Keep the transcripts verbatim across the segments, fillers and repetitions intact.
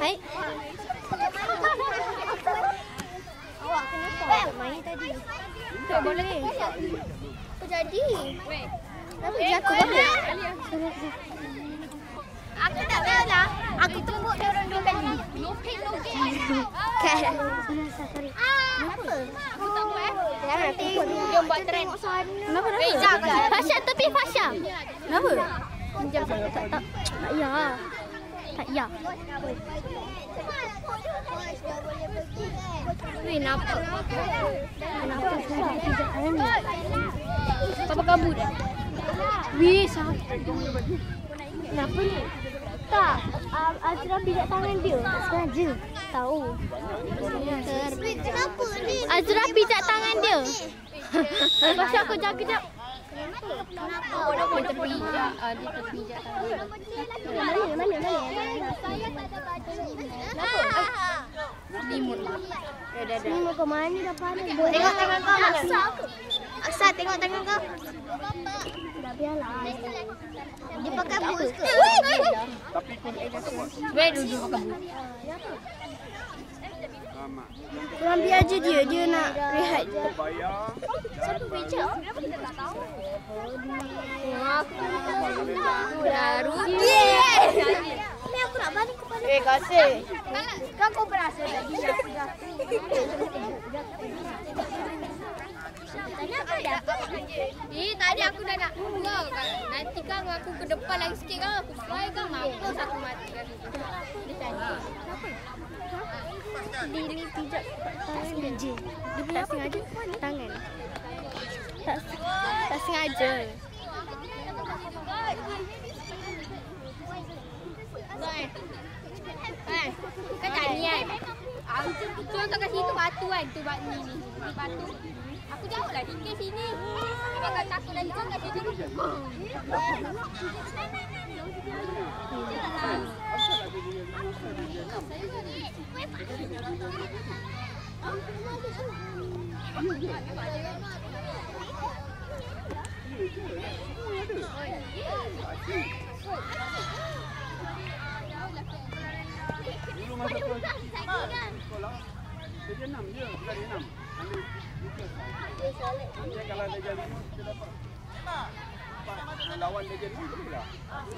Hai. Awak kenapa main tadi? Tak boleh. Apa jadi? Kenapa jatuh boleh? Aku tak tahu lah. Aku tumbuk dia orang dua kali. Kan? Apa? Aku tak buat eh. Jangan tengok dia buat trend. Kenapa? Kenapa? Fasha tepi Fasha. Kenapa? Pinjam saya tak tak. Tak ya. Tak ya. Weh, nampak. Kenapa saya pijak tangan ni? Papa kabur dah. Weh, kenapa ni? Tak, uh, Azra pijak tangan dia. Tak sengaja. Tahu. Kenapa ni? Azra pijak tangan dia. Pasal aku jaga jap. Kenapa? Kenapa? Dia terpijak. Ah, dia terpijak tangan. Mana? Mana? Mana? Saya tak ada baju. Kenapa? Selimut lah. Dah, dah, dah. Selimut kau mana dah panas? Tengok tangan kau mana? Aksa aku. Aksa, tengok tangan kau. Dah biarlah. Dia pakai boots ke? Tapi kau Weh, duduk pakai boots. Korang biar je dia, dia nak rehat je. bayar. Siapa pijak? Kenapa kita tak tahu? Aku dah rugi. Ni aku nak balik kepada Eh, kasih. kan kau berasa tadi aku jatuh. Tadi aku dapat. Eh, tadi aku dah nak keluar kan. Nanti kan aku ke depan lagi sikit kan aku fly kan mampus aku mati kan. Dia tadi. Dia ni pijak tangan dia je. Dia tak sengaja tangan. Tak tak sengaja. Eh, kan tak ni kan. Aku contoh kat situ batu kan. Tu batu ni. Ni batu. Aku jauh lah dikit sini. Kalau kau takut lagi kau kat situ. Dulu masa tu sekolah, darjah enam je, bukan enam. Nanti kalau darjah lima, kita dapat empat lawan darjah enam, boleh tak?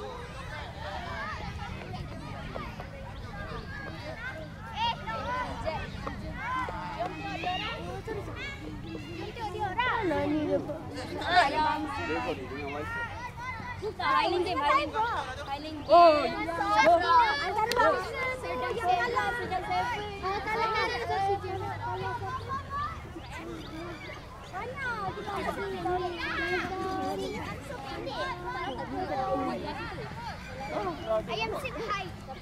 Mana ni dia? Dia kau ni dengan wifi. Highland game, Highland game. Highland game. Oh, Antara bangsa sedang yang kalah, sedang seven. Oh, tak nak nak oksigen. Mana kita ayam sip hai.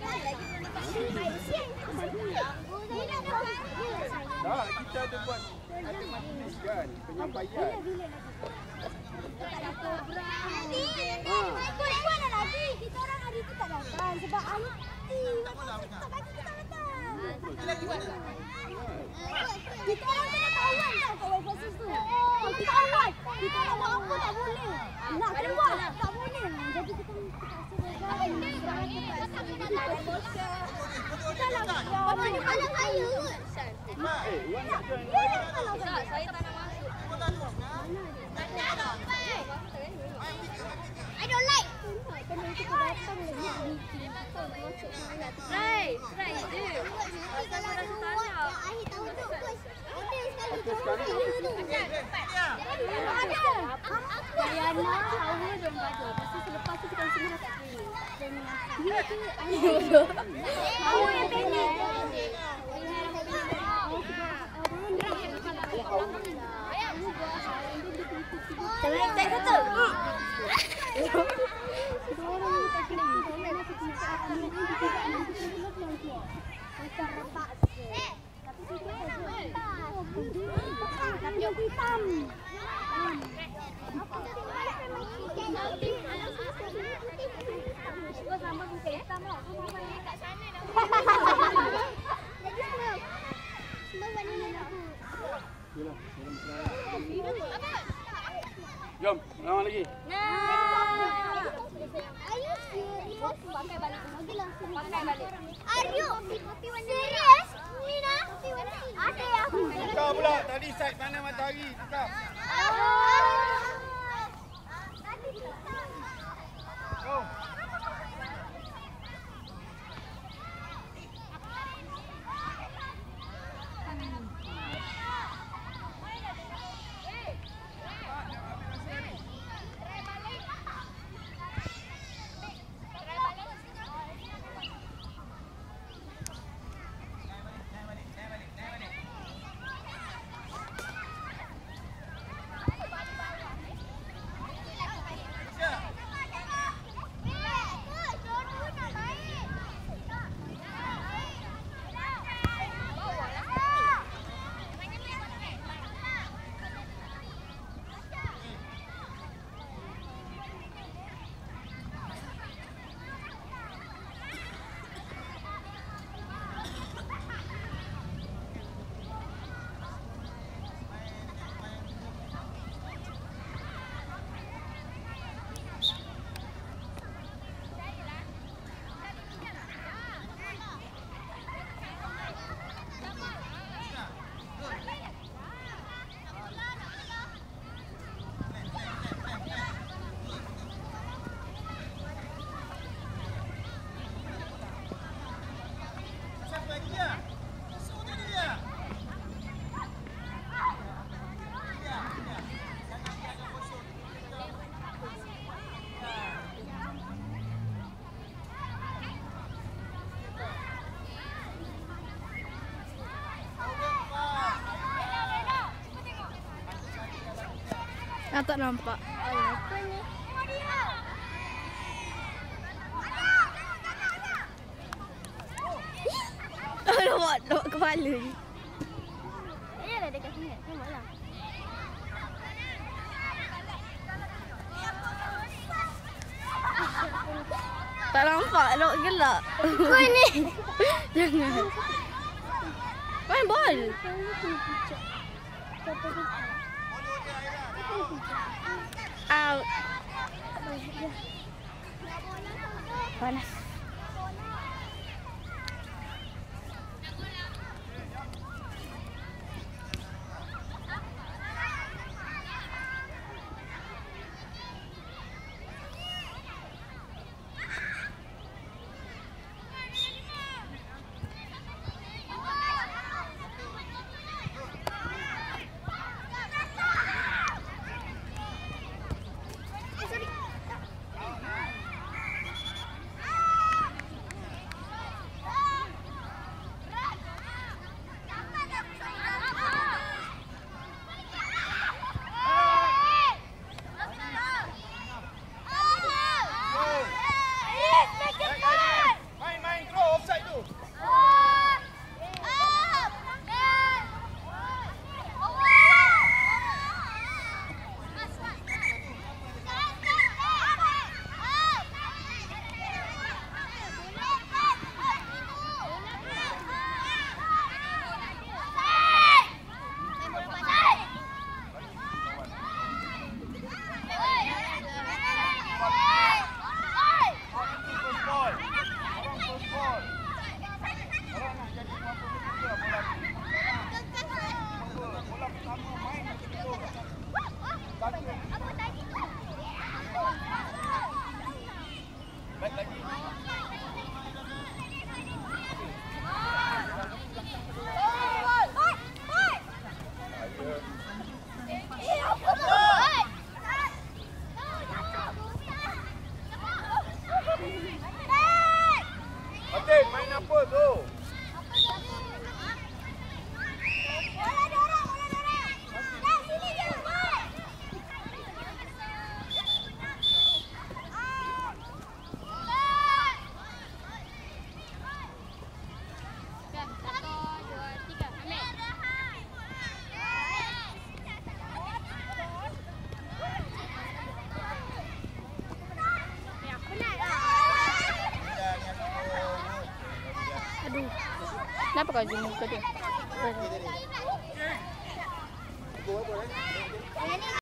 tak, kita ada buat kan, penyampaian. Ikut-ikut ada lagi. Kita orang hari tu tak datang sebab anti. Tak bagi kita datang. Kita orang kena kawan tau kat versus tu. Kita kawan. Kita nak buat apa tak boleh. Nak keluar tak boleh. Jadi kita kita lah. Apa ni halang saya kot. Eh, Wan nak join. Tak, saya tak nak masuk. I don't like. Kena kita datang lagi. Try, try je. Kalau rasa tak nak. Akhir tahu tu. Okey sekali. Ada. Diana, awal dong baju. Pasti selepas tu kita sini nak pergi. Awal yang pendek. Jangan tak kata. Tapi yang hitam. Sama bukan hitam lah. Kat sana dah. Sebab warna aku. Jom, lama lagi. Nah. Ayo serius pakai balik lagi lah. Aryu, serius? Nina? Ada yang aku. Tukar pula. Tadi side mana matahari. Tukar. Go. Ah, tak nampak. Oh, lawak, lawak kepala ni. Yalah dekat sini. Tengoklah. Tak nampak, lawak gelak. Kau ni. Jangan. Main bol. Out. Panas. Main apa tu? Kenapa kau zoom muka dia?